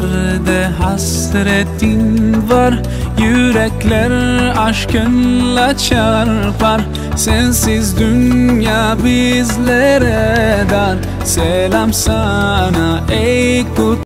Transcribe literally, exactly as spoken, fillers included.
Kalplerde hasretin var, yürekler aşkınla çarpar. Sensiz dünya bizlere dar. Selam sana ey kut